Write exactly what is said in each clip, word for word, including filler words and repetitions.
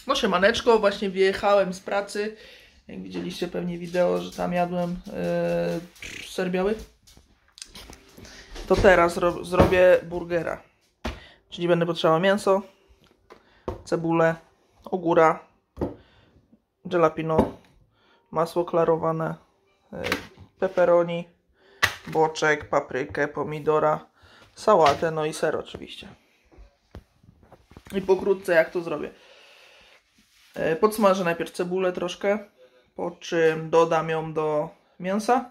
No siemaneczko, właśnie wyjechałem z pracy. Jak widzieliście pewnie wideo, że tam jadłem yy, ser biały. To teraz zrobię burgera. Czyli będę potrzebował mięso, cebulę, ogóra, jalapeno, masło klarowane, yy, pepperoni, boczek, paprykę, pomidora, sałatę, no i ser oczywiście. I pokrótce jak to zrobię. Podsmażę najpierw cebulę troszkę, po czym dodam ją do mięsa,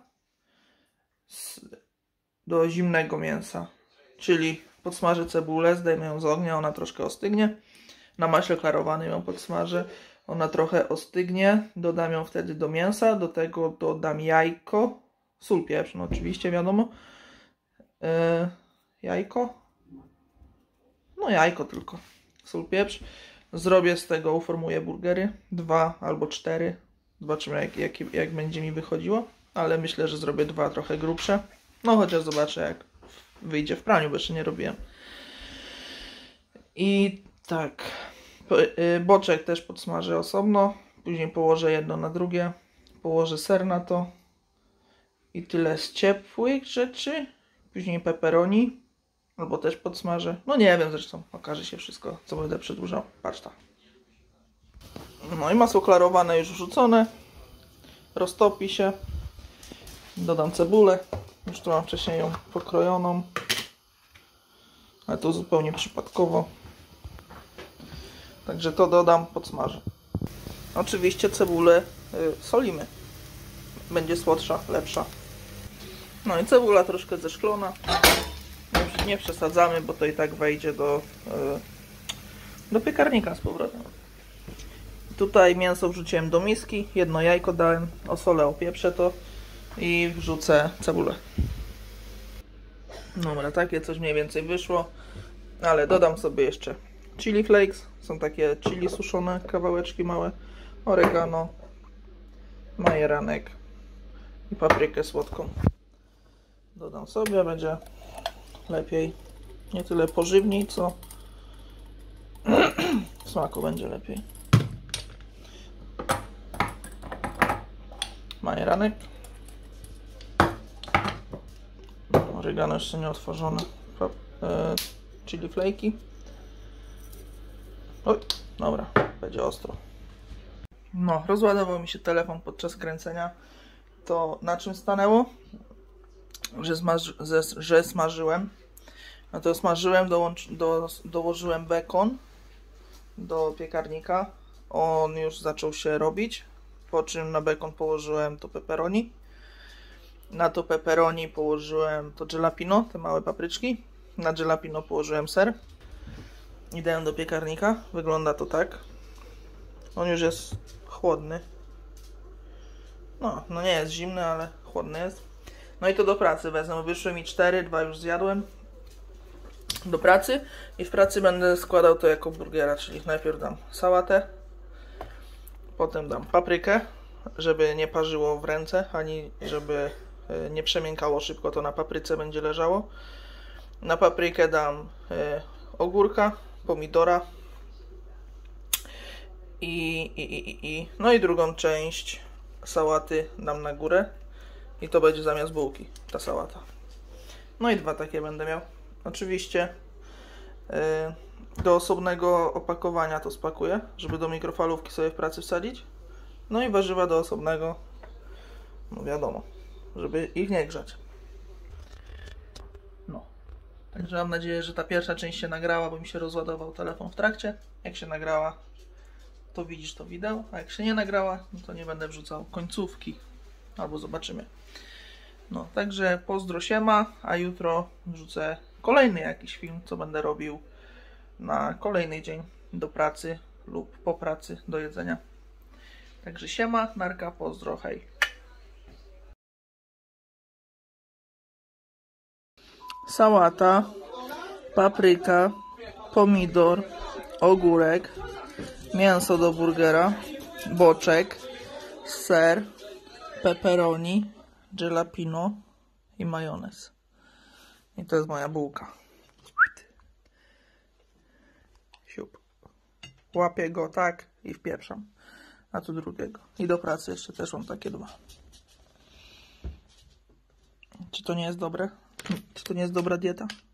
do zimnego mięsa. Czyli podsmażę cebulę, zdejmę ją z ognia, ona troszkę ostygnie. Na maśle klarowanym ją podsmażę, ona trochę ostygnie. Dodam ją wtedy do mięsa, do tego dodam jajko, sól, pieprz, no oczywiście wiadomo. Yy, jajko? No jajko tylko, sól, pieprz. Zrobię z tego, uformuję burgery, dwa albo cztery. Zobaczymy jak, jak, jak będzie mi wychodziło. Ale myślę, że zrobię dwa trochę grubsze. No chociaż zobaczę jak wyjdzie w praniu, bo jeszcze nie robiłem. I tak. Boczek też podsmażę osobno. Później położę jedno na drugie. Położę ser na to. I tyle z ciepłych rzeczy. Później pepperoni. Albo też podsmażę. No nie wiem zresztą. Okaże się wszystko, co będę przedłużał. Patrz tam. No i masło klarowane już wrzucone. Roztopi się. Dodam cebulę. Już tu mam wcześniej ją pokrojoną. Ale to zupełnie przypadkowo. Także to dodam, podsmażę. Oczywiście cebulę y, solimy. Będzie słodsza, lepsza. No i cebula troszkę zeszklona. Nie, nie przesadzamy, bo to i tak wejdzie do, y, do piekarnika z powrotem. Tutaj mięso wrzuciłem do miski. Jedno jajko dałem. Osolę, opieprzę to. I wrzucę cebulę. Dobra, takie coś mniej więcej wyszło. Ale dodam sobie jeszcze chili flakes. Są takie chili suszone, kawałeczki małe. Oregano. Majeranek. I paprykę słodką. Dodam sobie, będzie lepiej. Nie tyle pożywniej, co w smaku będzie lepiej. Majeranek. Oregano jeszcze nie otworzone. E, chili flake'i. Oj, dobra, będzie ostro. No, rozładował mi się telefon podczas kręcenia. To na czym stanęło? Że, zmaży, ze, że smażyłem. No to smażyłem, dołącz, do, dołożyłem bekon do piekarnika. On już zaczął się robić. Po czym na bekon położyłem to pepperoni. Na to pepperoni położyłem to jalapeno, te małe papryczki. Na jalapeno położyłem ser. I dałem do piekarnika. Wygląda to tak. On już jest chłodny. No, no nie jest zimny, ale chłodny jest. No i to do pracy wezmę. Wyszły mi cztery, dwa już zjadłem. Do pracy. I w pracy będę składał to jako burgera. Czyli najpierw dam sałatę. Potem dam paprykę, żeby nie parzyło w ręce, ani żeby nie przemiękało szybko, to na papryce będzie leżało. Na paprykę dam y, ogórka, pomidora i, i, i, i no i drugą część sałaty dam na górę i to będzie zamiast bułki ta sałata. No i dwa takie będę miał. Oczywiście y, do osobnego opakowania to spakuję, żeby do mikrofalówki sobie w pracy wsadzić. No i warzywa do osobnego, no wiadomo, żeby ich nie grzać. No. Także mam nadzieję, że ta pierwsza część się nagrała, bo mi się rozładował telefon w trakcie. Jak się nagrała, to widzisz to wideo, a jak się nie nagrała, no to nie będę wrzucał końcówki. Albo zobaczymy. No, także pozdro siema, a jutro wrzucę kolejny jakiś film, co będę robił na kolejny dzień do pracy lub po pracy do jedzenia. Także siema, narka, pozdro, hej. Sałata, papryka, pomidor, ogórek, mięso do burgera, boczek, ser, pepperoni, jalapeno i majonez. I to jest moja bułka. Siup. łapię go tak i wpieprzam. A tu drugiego. I do pracy jeszcze też mam takie dwa. Czy to nie jest dobre? Czy to nie jest dobra dieta?